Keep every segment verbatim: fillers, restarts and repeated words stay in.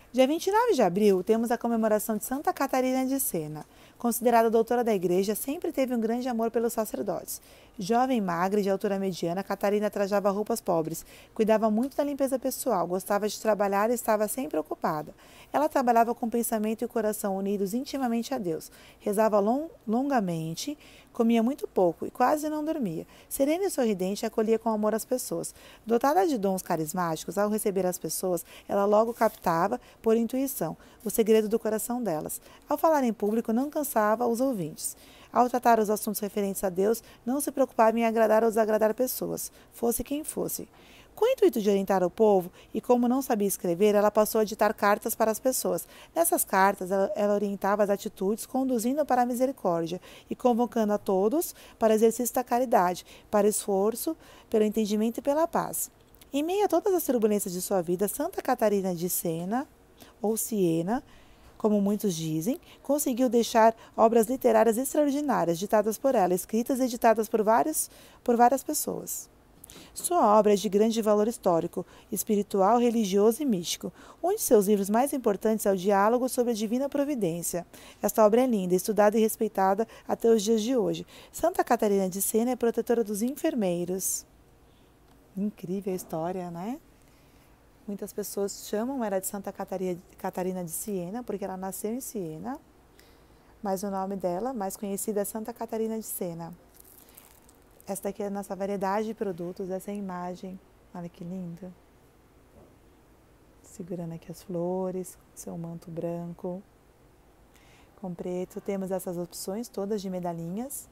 Dia vinte e nove de abril, temos a comemoração de Santa Catarina de Sena. Considerada doutora da Igreja, sempre teve um grande amor pelos sacerdotes. Jovem, magra e de altura mediana, Catarina trajava roupas pobres, cuidava muito da limpeza pessoal, gostava de trabalhar e estava sempre ocupada. Ela trabalhava com o pensamento e o coração unidos intimamente a Deus. Rezava long, longamente, comia muito pouco e quase não dormia. Serena e sorridente, acolhia com amor as pessoas. Dotada de dons carismáticos, ao receber as pessoas, ela logo captava, por intuição, o segredo do coração delas. Ao falar em público, não cansava os ouvintes. Ao tratar os assuntos referentes a Deus, não se preocupava em agradar ou desagradar pessoas, fosse quem fosse. Com o intuito de orientar o povo, e como não sabia escrever, ela passou a ditar cartas para as pessoas. Nessas cartas, ela, ela orientava as atitudes, conduzindo para a misericórdia e convocando a todos para o exercício da caridade, para o esforço, pelo entendimento e pela paz. Em meio a todas as turbulências de sua vida, Santa Catarina de Sena, ou Siena, como muitos dizem, conseguiu deixar obras literárias extraordinárias, ditadas por ela, escritas e editadas por várias, por várias pessoas. Sua obra é de grande valor histórico, espiritual, religioso e místico. Um de seus livros mais importantes é o Diálogo sobre a Divina Providência. Esta obra é linda, estudada e respeitada até os dias de hoje. Santa Catarina de Sena é protetora dos enfermeiros. Incrível a história, né? Muitas pessoas chamam ela de Santa Catarina de Siena, porque ela nasceu em Siena, mas o nome dela, mais conhecido, é Santa Catarina de Sena. Esta aqui é a nossa variedade de produtos, essa é a imagem, olha que linda. Segurando aqui as flores, seu manto branco, com preto. Temos essas opções todas de medalhinhas.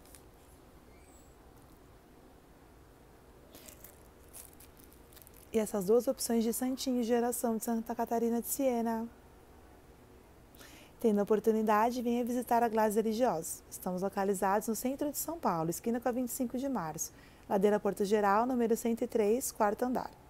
E essas duas opções de santinhos de oração de Santa Catarina de Siena. Tendo a oportunidade, venha visitar a Glasses Religiosos. Estamos localizados no centro de São Paulo, esquina com a vinte e cinco de março, Ladeira Porto Geral, número cento e três, quarto andar.